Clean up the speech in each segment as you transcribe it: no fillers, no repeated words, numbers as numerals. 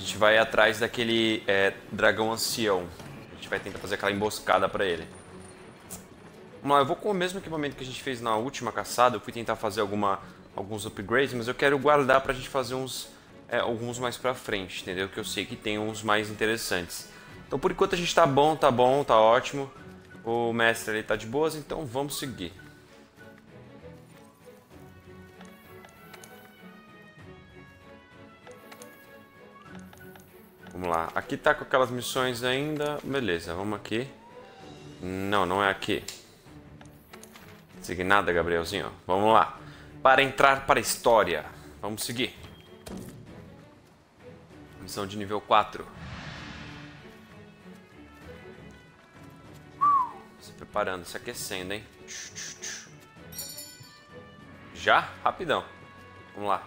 gente vai atrás daquele dragão ancião. A gente vai tentar fazer aquela emboscada pra ele. Vamos lá, eu vou com o mesmo equipamento que a gente fez na última caçada. Eu fui tentar fazer alguns upgrades, mas eu quero guardar pra gente fazer alguns mais pra frente, entendeu? Que eu sei que tem uns mais interessantes. Então por enquanto a gente tá bom, tá ótimo. O mestre ali tá de boas, então vamos seguir. Vamos lá, aqui tá com aquelas missões ainda. Beleza, vamos aqui. Não, não é aqui. Seguir nada, Gabrielzinho. Vamos lá. Para entrar para a história. Vamos seguir. Missão de nível 4. Se preparando, se aquecendo, hein? Já? Rapidão. Vamos lá.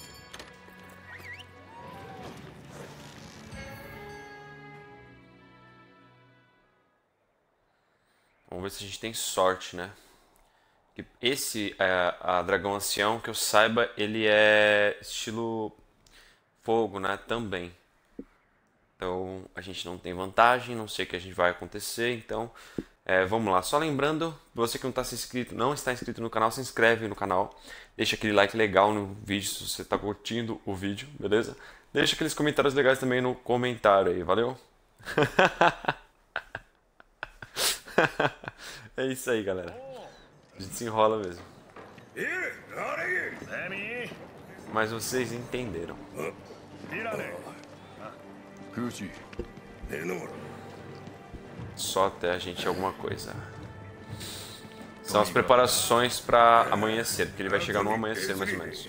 Vamos ver se a gente tem sorte, né? Esse a dragão ancião, que eu saiba, ele é estilo fogo, né? Também. Então a gente não tem vantagem, não sei o que a gente vai acontecer, então vamos lá. Só lembrando, você que não está inscrito no canal, se inscreve no canal, deixa aquele like legal no vídeo se você está curtindo o vídeo, beleza? Deixa aqueles comentários legais também no comentário aí, valeu? É isso aí, galera. A gente se enrola mesmo. Mas vocês entenderam. Só até a gente alguma coisa. São as preparações para amanhecer, porque ele vai chegar no amanhecer mais ou menos.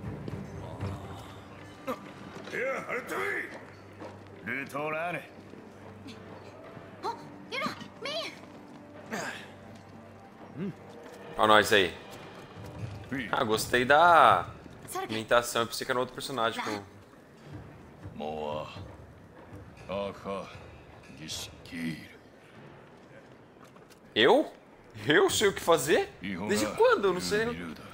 Olha nós aí. Ah, gostei da imitação. Eu pensei que era outro personagem. Eu? Eu sei o que fazer? Desde quando? Eu não sei.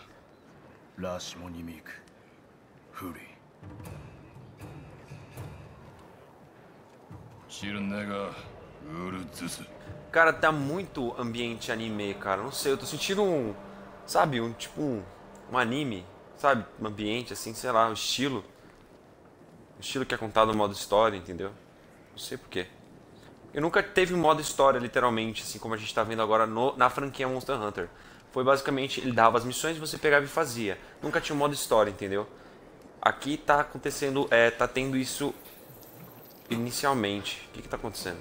Cara, tá muito ambiente anime, cara. Não sei, eu tô sentindo sabe, um anime, sabe? Um ambiente assim, sei lá, um estilo. Um estilo que é contado no modo história, entendeu? Não sei porquê. Eu nunca teve um modo história, literalmente, assim como a gente tá vendo agora na franquia Monster Hunter. Foi basicamente, ele dava as missões, você pegava e fazia. Nunca tinha um modo história, entendeu? Aqui tá acontecendo, tá tendo isso inicialmente. O que tá acontecendo?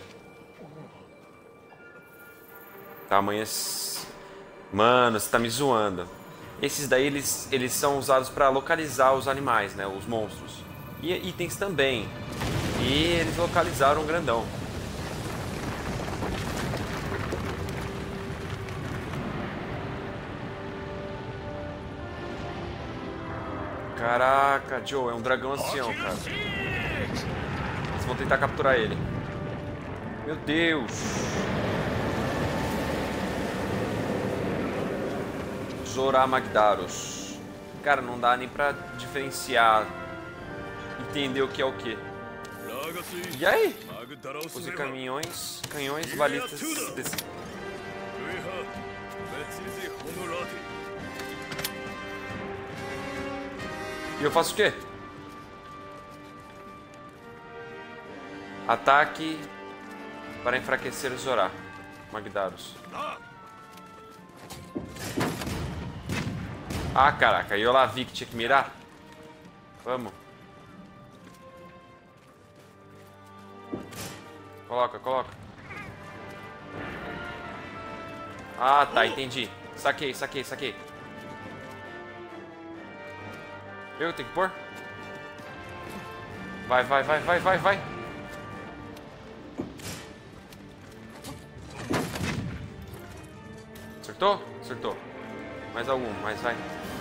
Tá, amanhã... Mano, você tá me zoando. Esses daí, eles são usados pra localizar os animais, né? Os monstros. E itens também. E eles localizaram o grandão. Caraca, Joe, é um dragão ancião, cara. Eles vão tentar capturar ele. Meu Deus. Zorah Magdaros. Cara, não dá nem pra diferenciar, entender o que é o que. E aí? Use canhões balistas desse... E eu faço o quê? Ataque para enfraquecer o Zorah Magdaros. Ah, caraca, eu lá vi que tinha que mirar. Vamos. Coloca. Ah, tá, entendi. Saquei. Eu tenho que pôr? Vai. Acertou? Acertou. Mais algum, mas vai.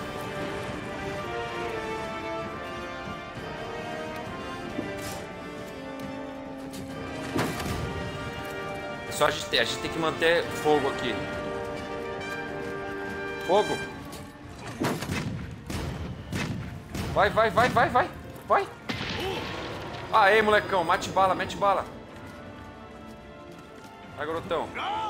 É só a gente tem que manter fogo aqui. Fogo! Vai! Aê, molecão, mete bala, mete bala. Vai, garotão.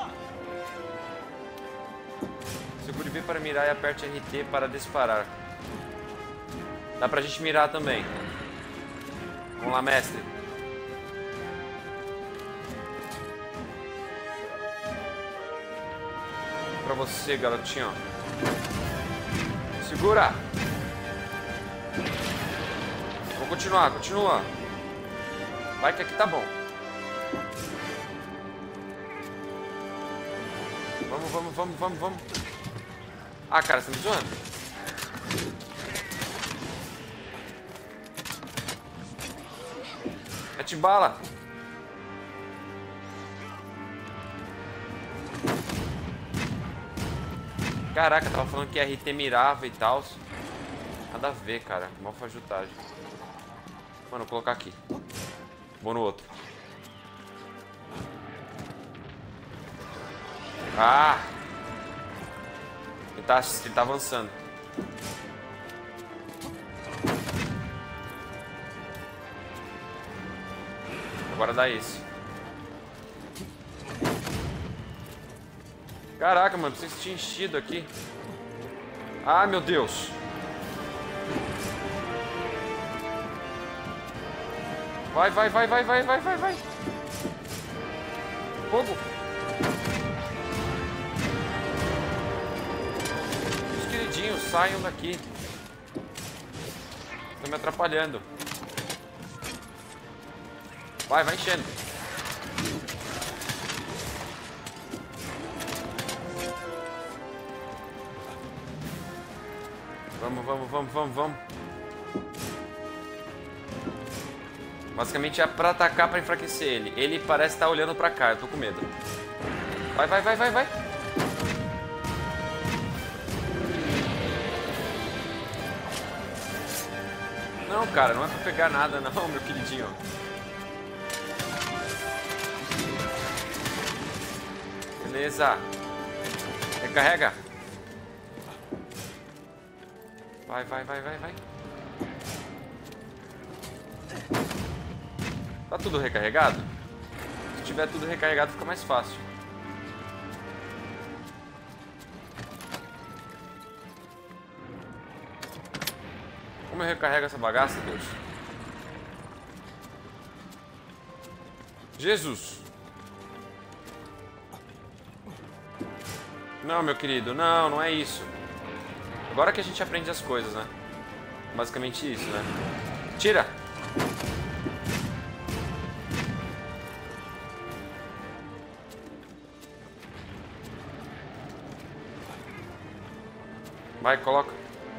Segure V para mirar e aperte RT para disparar. Dá pra gente mirar também. Vamos lá, mestre. Pra você, garotinho. Segura. Vou continuar, continua. Vai que aqui tá bom. Vamos. Ah, cara, você tá me zoando? Mete bala. Caraca, tava falando que a RT mirava e tal. Nada a ver, cara. Malfajutagem. Mano, vou colocar aqui. Vou no outro. Ah! Ele tá avançando. Agora dá esse. Caraca, mano, precisa ter enchido aqui. Ah, meu Deus. Vai. Fogo. Os queridinhos, saiam daqui. Estão me atrapalhando. Vai enchendo. Vamos. Basicamente é pra atacar, pra enfraquecer ele. Ele parece estar olhando pra cá, eu tô com medo. Vai. Não, cara, não é pra pegar nada não, meu queridinho. Beleza. Recarrega. Vai. Tá tudo recarregado? Se tiver tudo recarregado fica mais fácil. Como eu recarrego essa bagaça, Deus? Jesus! Não, meu querido, não é isso. Agora que a gente aprende as coisas, né? Basicamente isso, né? Tira! Vai, coloca.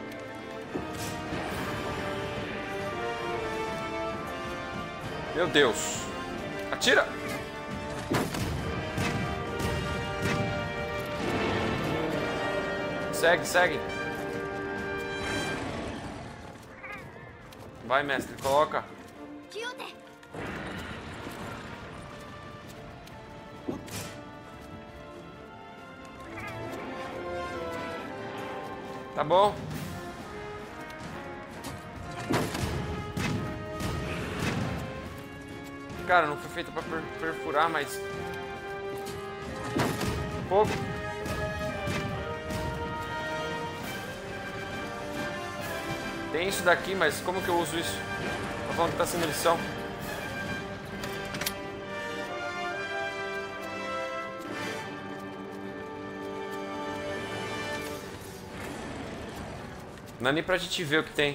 Meu Deus. Atira! Segue. Vai, mestre, coloca. Tá bom. Cara, não foi feita pra perfurar, mas... Fogo. Tem isso daqui, mas como que eu uso isso? Tô falando que tá sem munição. Não é nem pra gente ver o que tem.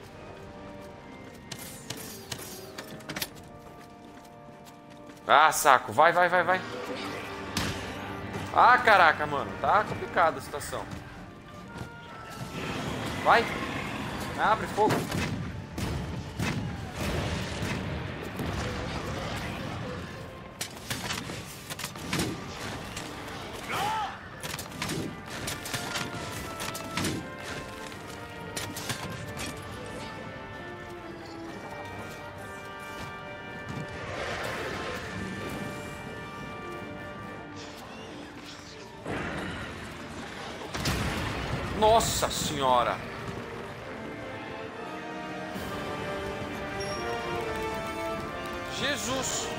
Ah, saco. Vai. Ah, caraca, mano. Tá complicada a situação. Vai. Abre fogo. Nossa senhora! Jesus!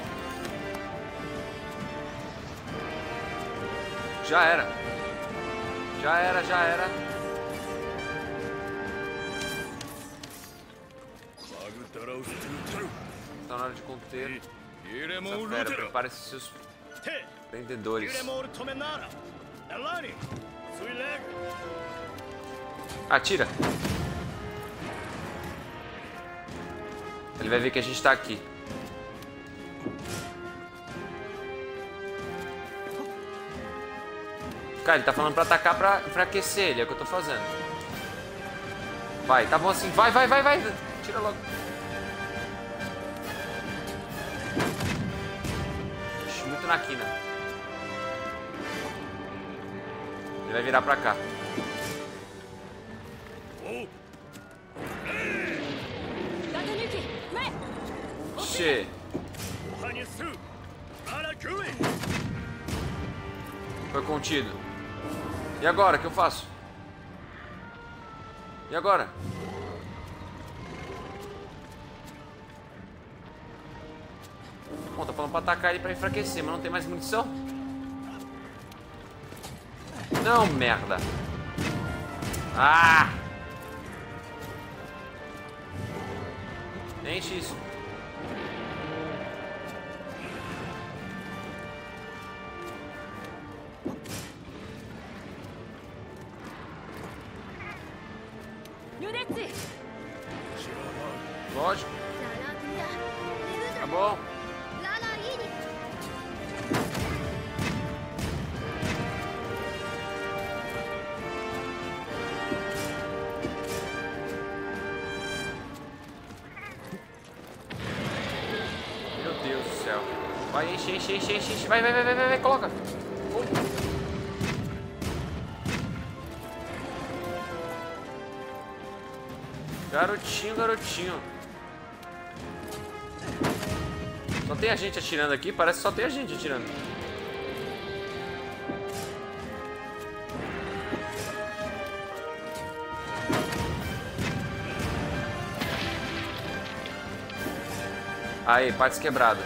Já era. Já era, já era. Tá na hora de conter essa fera. Prepare-se seus prendedores. Atira. Ele vai ver que a gente tá aqui. Cara, ele tá falando pra atacar pra enfraquecer ele, é o que eu tô fazendo. Vai, tá bom assim. Vai, vai, vai, vai. Tira logo. Ixi, muito na quina. Ele vai virar pra cá. Ixi. Foi contido. E agora, o que eu faço? E agora? Bom, tá falando pra atacar ele pra enfraquecer, mas não tem mais munição? Não, merda. Ah! Enche isso. Lógico. Tá bom. Meu Deus do céu. Vai, enche, enche, enche, enche. Vai, vai, vai, vai, vai, coloca. Garotinho, garotinho. Só tem a gente atirando aqui? Parece que só tem a gente atirando. Aí, partes quebradas.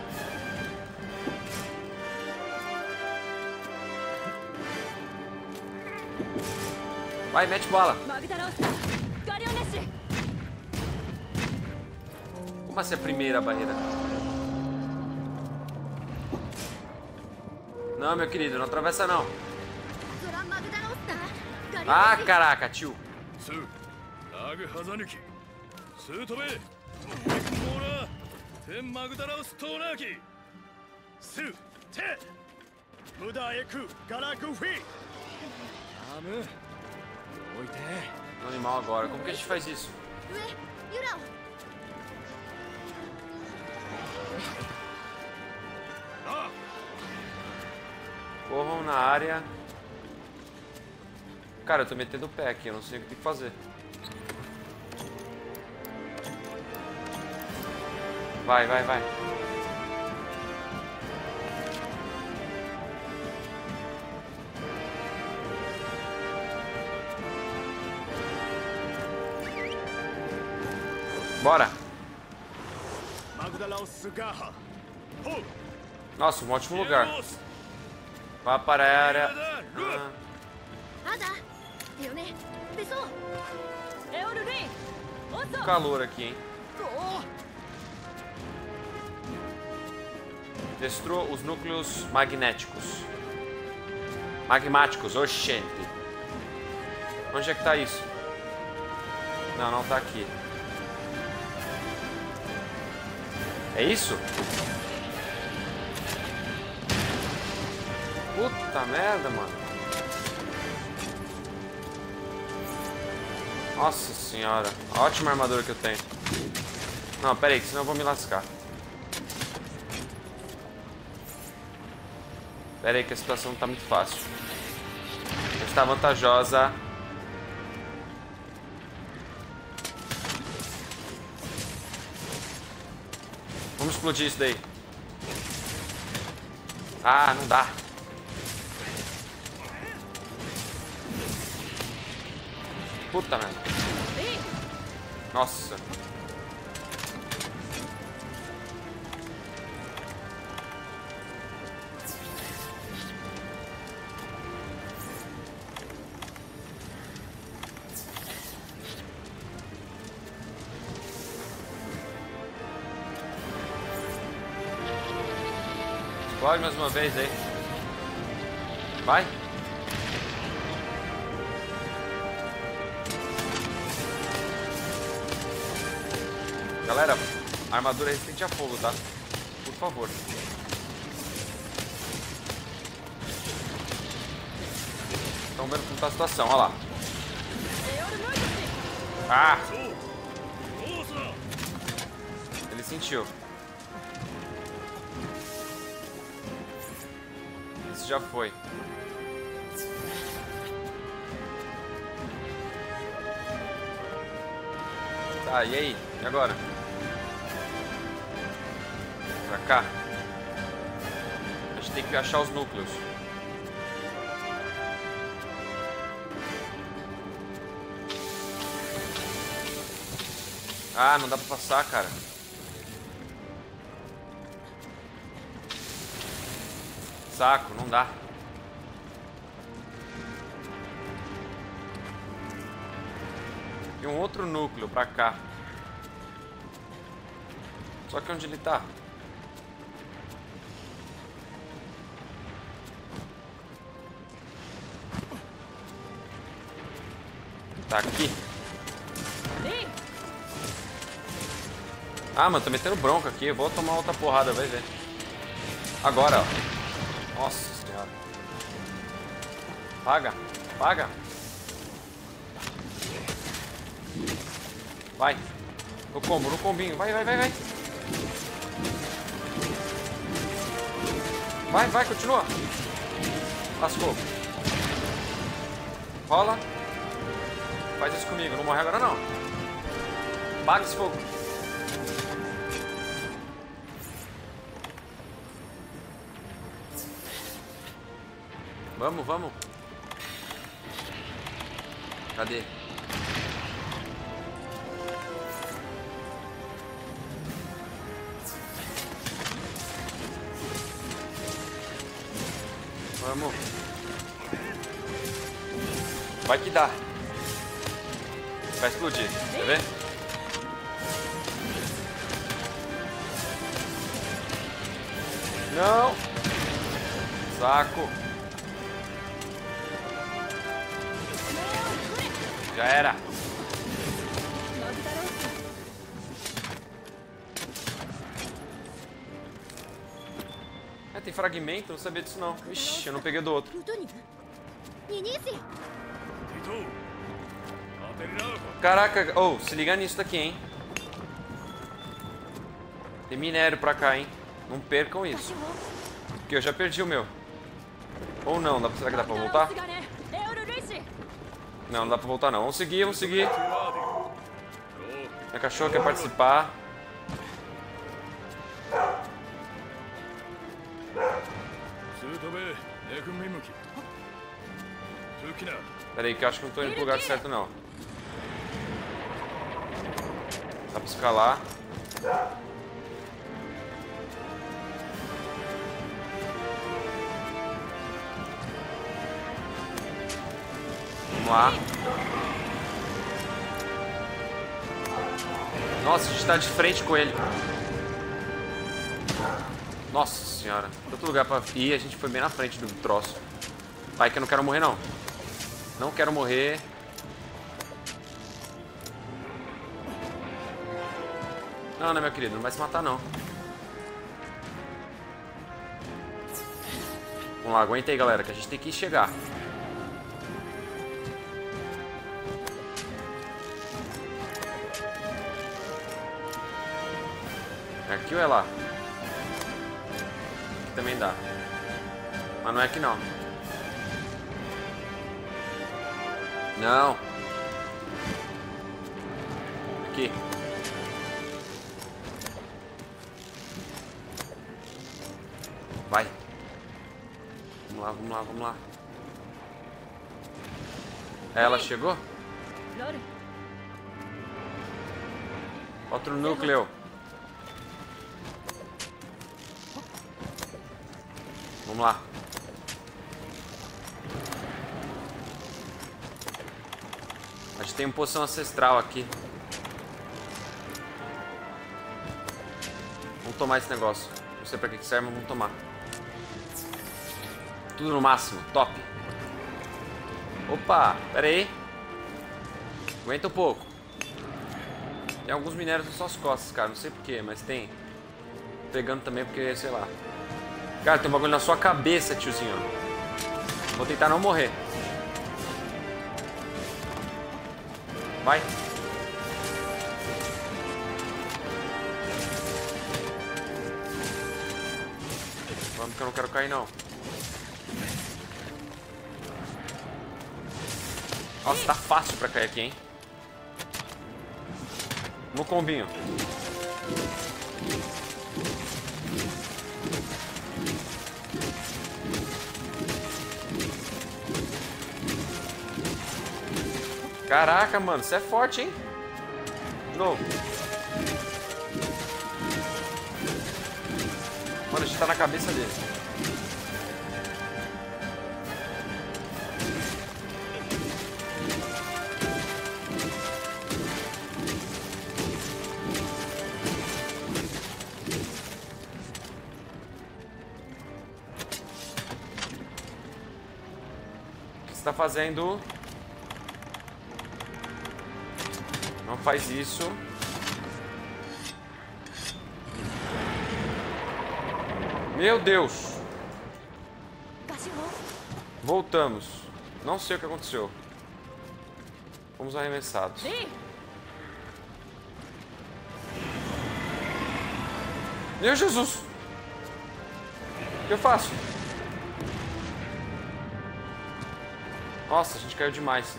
Vai, mete bala. Como assim a primeira barreira? Não, meu querido, não atravessa não. Ah, caraca, tio. No animal agora. Como que a gente faz isso? Corram na área. Cara, eu tô metendo o pé aqui, eu não sei o que tem que fazer. Vai, vai, vai. Bora. Nossa, um ótimo lugar. Vá para a área. Calor aqui, hein? Destrua os núcleos magnéticos. Magmáticos, oxente. Onde é que tá isso? Não, não tá aqui. É isso? Puta merda, mano. Nossa senhora. Ótima armadura que eu tenho. Não, pera aí, que senão eu vou me lascar. Pera aí que a situação não tá muito fácil. Está vantajosa. Vamos explodir isso daí. Ah, não dá. Puta merda. Explode mais uma vez aí. Vai. Galera, a armadura resistente a fogo, tá? Por favor. Estão vendo como tá a situação, olha lá. Ah! Ele sentiu. Esse já foi. Tá, e aí? E agora? Pra cá. A gente tem que achar os núcleos. Ah, não dá pra passar, cara. Saco, não dá. Tem um outro núcleo pra cá. Só que onde ele tá? Tá aqui. Ah, mano, tô metendo bronca aqui. Eu vou tomar outra porrada, vai ver. Agora, ó. Nossa senhora. Paga, paga. Vai. No combo, no combinho. Vai, vai, vai, vai. Vai, vai, continua. Lascou. Rola. Faz isso comigo. Não morre agora, não. Paga esse fogo. Vamos, vamos. Cadê? Vamos. Vai que dá. Vai explodir. Quer ver? Não. Saco. Já era. É, tem fragmento, não sabia disso não. Ixi, eu não peguei do outro. Caraca, oh, se liga nisso daqui, hein. Tem minério pra cá, hein. Não percam isso. Porque eu já perdi o meu. Ou não, será que dá pra voltar? Não, não dá pra voltar não. Vamos seguir, vamos seguir. Minha cachorra quer participar. Pera aí, que eu acho que não tô indo pro lugar certo não. Dá pra escalar. Vamos lá. Nossa, a gente tá de frente com ele. Nossa senhora. Tanto lugar pra ir, a gente foi bem na frente do troço. Vai que eu não quero morrer, não. Não quero morrer. Não, né, meu querido? Não vai se matar, não. Vamos lá, aguenta aí, galera, que a gente tem que chegar. É aqui ou é lá? Aqui também dá. Mas não é aqui, não. Não. Aqui. Vai. Vamos lá, vamos lá, vamos lá. Ela chegou? Outro núcleo. Vamos lá. A gente tem uma poção ancestral aqui. Vamos tomar esse negócio. Não sei pra que serve, mas vamos tomar. Tudo no máximo, top. Opa, pera aí. Aguenta um pouco. Tem alguns minérios nas suas costas, cara. Não sei porquê, mas tem. Pegando também porque, sei lá. Cara, tem um bagulho na sua cabeça, tiozinho. Vou tentar não morrer. Vai. Vamos que eu não quero cair, não. Nossa, tá fácil pra cair aqui, hein? No combinho. Caraca, mano, você é forte, hein? De novo. Mano, a gente tá na cabeça dele. O que você tá fazendo? Não faz isso. Meu Deus. Voltamos. Não sei o que aconteceu. Fomos arremessados. Meu Jesus. O que eu faço? Nossa, a gente caiu demais.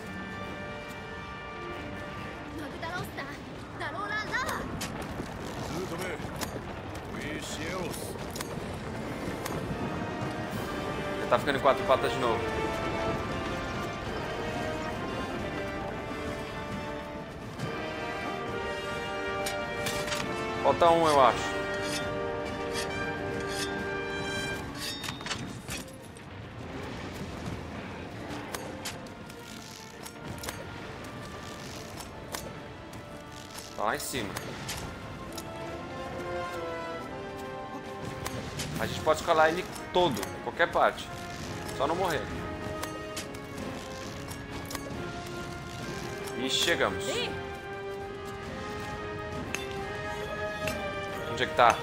Ele tá ficando em 4 patas de novo. Falta um, eu acho. Tá lá em cima. A gente pode escalar ele todo, em qualquer parte. Só não morrer. E chegamos. Onde é que tá?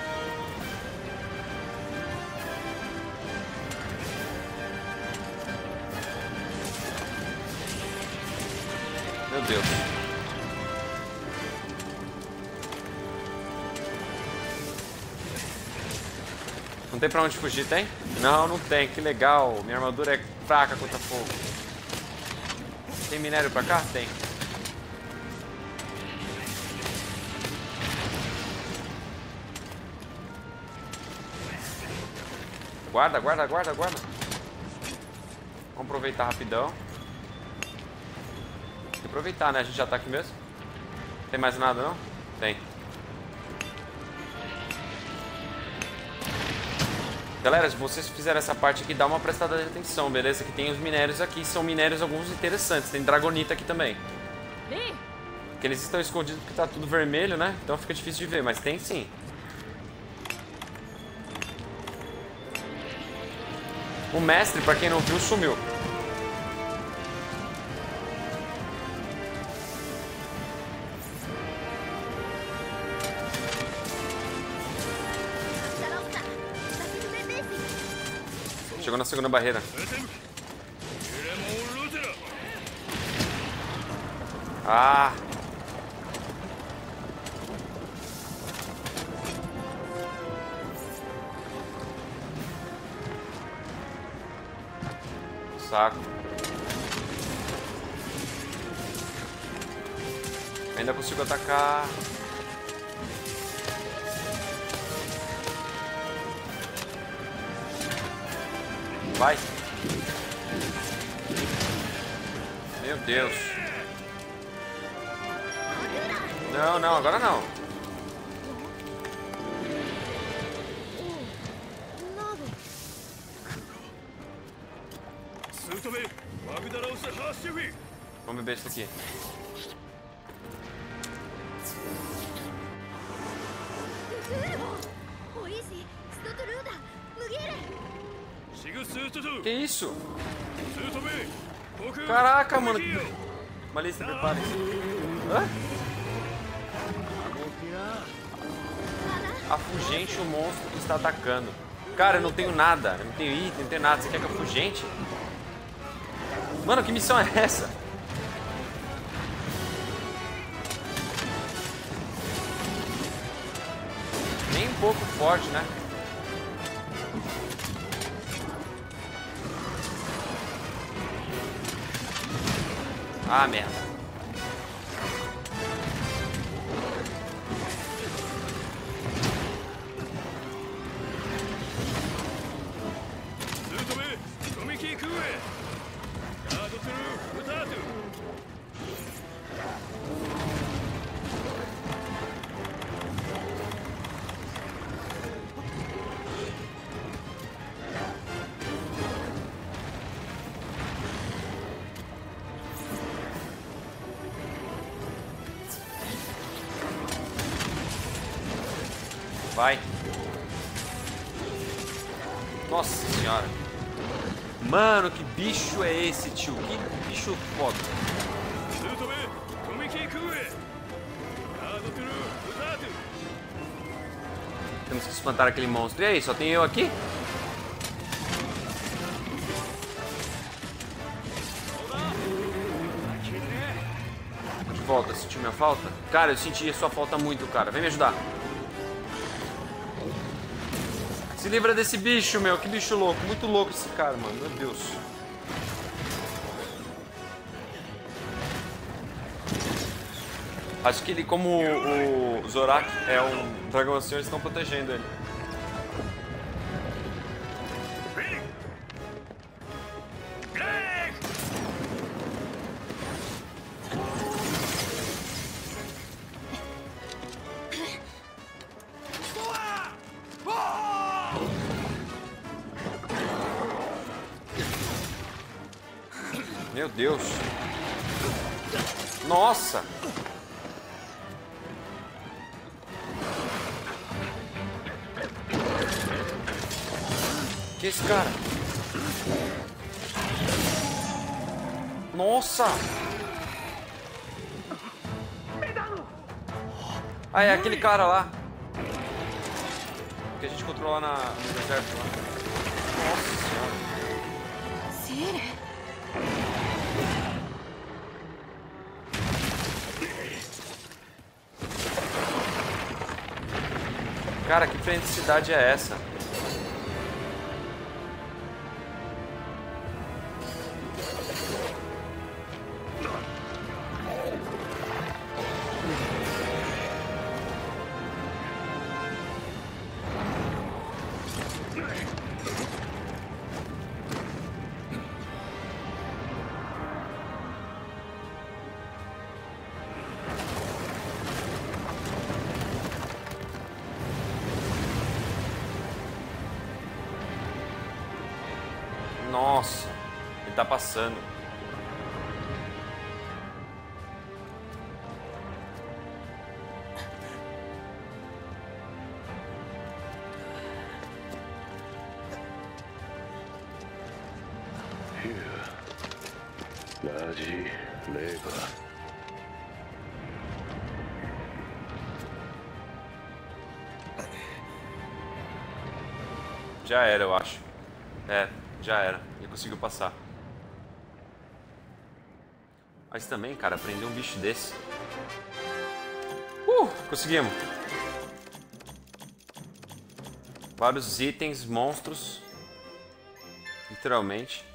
Meu Deus. Não tem pra onde fugir, tem? Não, não tem. Que legal. Minha armadura é fraca contra fogo. Tem minério pra cá? Tem. Guarda, guarda, guarda, guarda. Vamos aproveitar rapidão. Tem que aproveitar, né? A gente já tá aqui mesmo. Tem mais nada, não? Tem. Galera, se vocês fizeram essa parte aqui, dá uma prestada de atenção, beleza? Que tem os minérios aqui, são minérios alguns interessantes. Tem dragonita aqui também. Que eles estão escondidos porque tá tudo vermelho, né? Então fica difícil de ver, mas tem sim. O mestre, pra quem não viu, sumiu. Chegou na segunda barreira. Ah! Saco. Ainda consigo atacar. Vai. Meu Deus. Não, não, agora não. Vamos beber isso aqui. Que isso? Caraca, mano. Malista, prepare-se. Hã? Afugente o monstro que está atacando. Cara, eu não tenho nada. Eu não tenho item, não tenho nada. Você quer que eu afugente? Mano, que missão é essa? Nem um pouco forte, né? Ah, merda. Vai. Nossa senhora. Mano, que bicho é esse, tio? Que bicho foda. Temos que espantar aquele monstro. E aí, só tem eu aqui? De volta, sentiu minha falta? Cara, eu senti a sua falta muito, cara. Vem me ajudar. Se livra desse bicho, meu. Que bicho louco. Muito louco esse cara, mano. Meu Deus. Acho que ele, como o Zorak é um dragão assim, eles estão protegendo ele. Meu Deus. Nossa. Que é esse cara? Nossa. Ah, é aquele cara lá. Que a gente controla no deserto lá. Nossa senhora. Cara, que felicidade é essa? Nossa, ele tá passando. Já era, eu acho. É, já era. Ele conseguiu passar. Mas também, cara, prender um bicho desse. Conseguimos. Vários itens, monstros. Literalmente.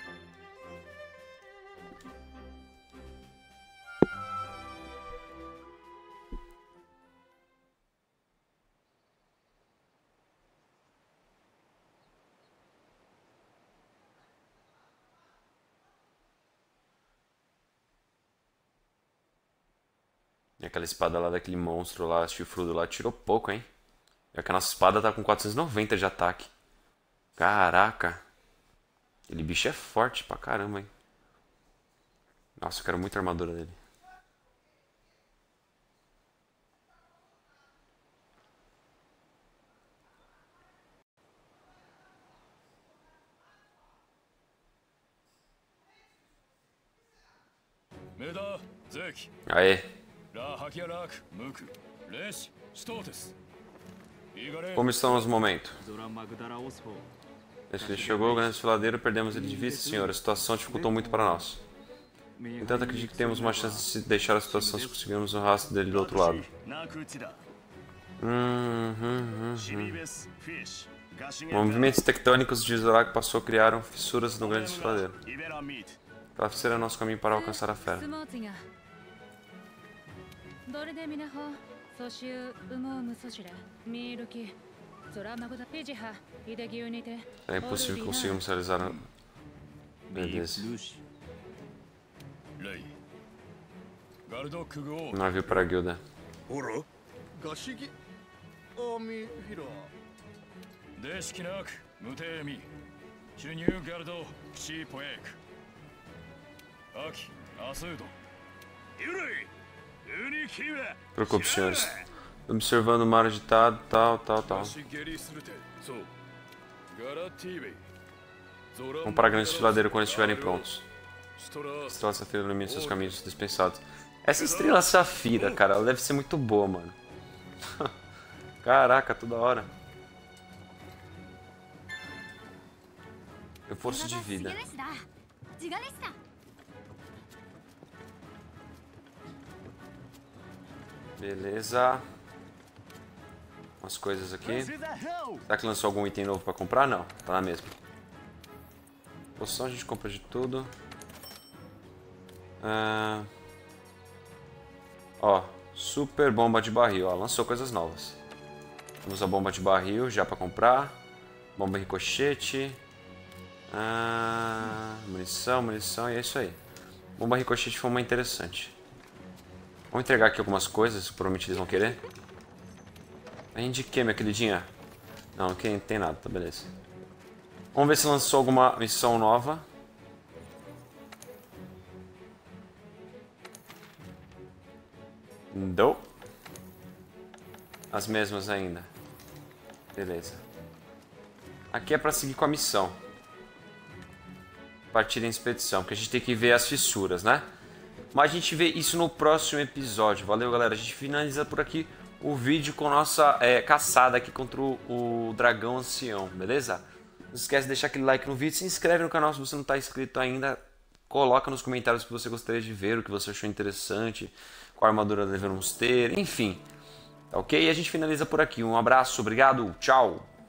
E aquela espada lá daquele monstro lá, chifrudo lá, tirou pouco, hein? É que a nossa espada tá com 490 de ataque. Caraca. Aquele bicho é forte pra caramba, hein? Nossa, eu quero muito a armadura dele. Aê. Como estão os momentos? Esse chegou, o grande desfiladeiro, perdemos ele de vista, senhor. A situação dificultou muito para nós. Entanto, acredito que temos uma chance de deixar a situação se conseguirmos o rastro dele do outro lado. Movimentos tectônicos de Zorak passou criaram fissuras no grande desfiladeiro. Aquela fissura é nosso caminho para alcançar a fera. É impossível que consigamos realizar a... Beleza. Navio para a guilda. Preocupe, senhores. Observando o mar agitado, tal. Vamos para a grande desfiladeiro quando estiverem prontos. Estrela Safira ilumina seus caminhos dispensados. Essa Estrela Safira, cara, ela deve ser muito boa, mano. Caraca, toda hora. Eu forço de vida. Beleza. Umas coisas aqui. Será que lançou algum item novo pra comprar? Não, tá na mesma. Poção a gente compra de tudo. Ó, super bomba de barril. Ó, lançou coisas novas. Temos a bomba de barril já pra comprar. Bomba ricochete. Munição e é isso aí. Bomba ricochete foi uma interessante. Vamos entregar aqui algumas coisas, provavelmente eles vão querer. A indiquei, minha queridinha. Não, aqui não tem nada, tá beleza. Vamos ver se lançou alguma missão nova. Não. As mesmas ainda. Beleza. Aqui é pra seguir com a missão. Partir em expedição, porque a gente tem que ver as fissuras, né? Mas a gente vê isso no próximo episódio. Valeu, galera. A gente finaliza por aqui o vídeo com nossa caçada aqui contra o dragão ancião, beleza? Não esquece de deixar aquele like no vídeo, se inscreve no canal se você não está inscrito ainda. Coloca nos comentários o que você gostaria de ver, o que você achou interessante, qual armadura devemos ter, enfim. Tá ok? E a gente finaliza por aqui. Um abraço, obrigado, tchau!